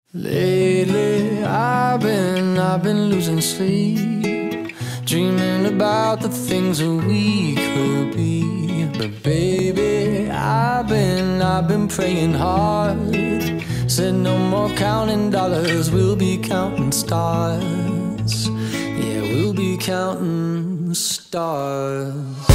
Lately I've been losing sleep, dreaming about the things that we could be. But baby, I've been praying hard. Said no more counting dollars, we'll be counting stars. Yeah, we'll be counting stars.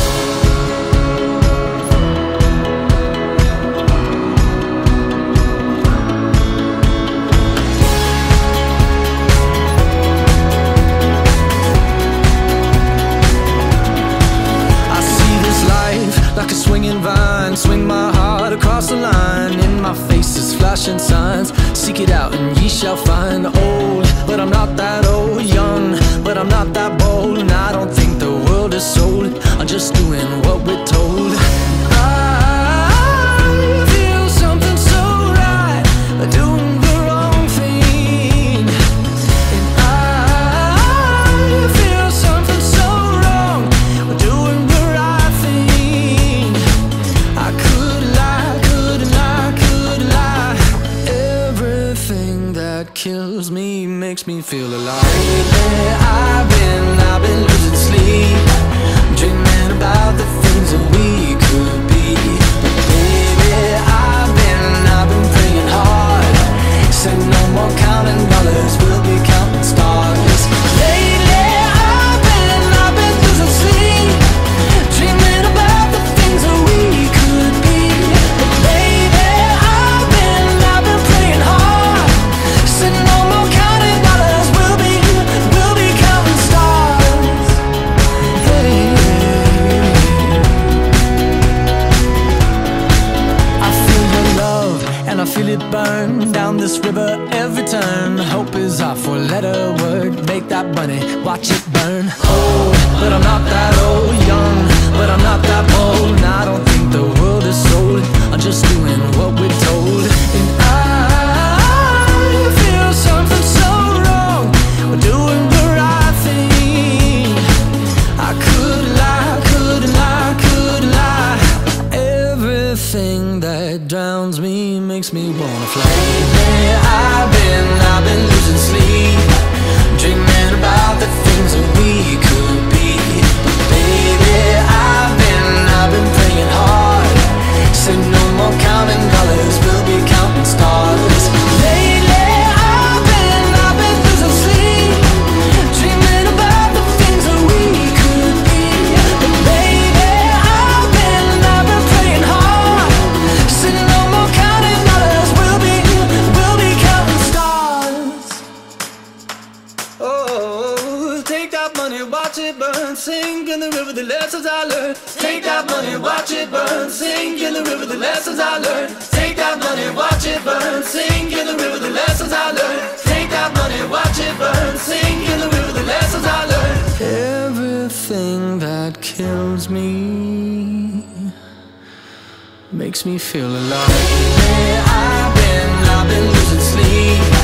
Like a swinging vine, swing my heart across the line. In my face is flashing signs, seek it out and ye shall find. Old, but I'm not that old. Young, but I'm not that bold. And I don't think the world is sold, I'm just doing what we're told. I feel something so right, doing the wrong thing. And I feel something so wrong, doing the right thing. I could lie, could lie. Everything that kills me makes me feel alive. Lately I've been losing sleep, dreaming about the things that we could be. But baby, I've been praying hard. Said no more counting dollars, we'll be counting stars. Lately I've been losing sleep, dreaming about the things that we could be. But baby, I've been praying hard. Said no more counting dollars, we'll be counting stars. Hey, I feel your love and I feel it burn down this river every turn. Hope is our four-letter word, make that money, watch it burn. Old, but I'm not that old. Young, but I'm not that bold. And I don't think the world is sold, I'm just doing what we're told. And I feel something so wrong, we're doing the right thing. I could lie, could lie. Everything that drowns me makes me wanna fly. Lately I've been losing sleep, dreaming about the things that we could be. But baby, I've been praying hard. Said no more counting dollars, we'll be counting stars. Lately I've been losing sleep, dreaming about the things that we could be. But baby, I've been praying hard. Said no more counting dollars, we'll be counting stars. Oh, take that money, watch it burn, sink in the river, the lessons I learned. Take that money, watch it burn, sink in the river, the lessons I learned. Take that money, watch it burn, sink in the river, the lessons I learned. Take that money, watch it burn, sink in the river, the lessons I learned. Everything that kills me makes me feel alive. Lately I've been losing sleep,